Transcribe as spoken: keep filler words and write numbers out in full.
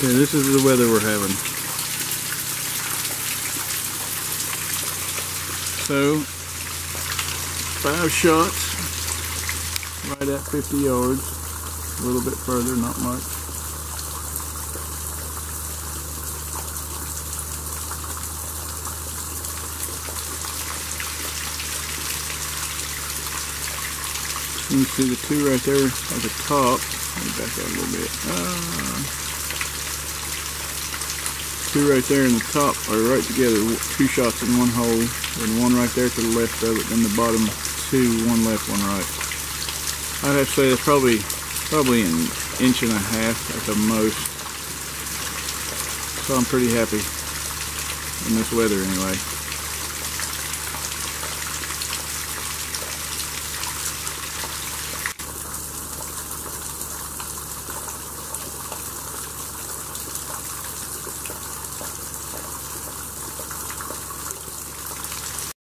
Okay, this is the weather we're having. So, five shots, right at fifty yards, a little bit further, not much. You can see the two right there at the top. Let me back out a little bit. Uh, two right there in the top are right together. Two shots in one hole, and one right there to the left of it. Then the bottom two, one left, one right. I'd have to say that's probably probably an inch and a half at the most. So I'm pretty happy in this weather anyway.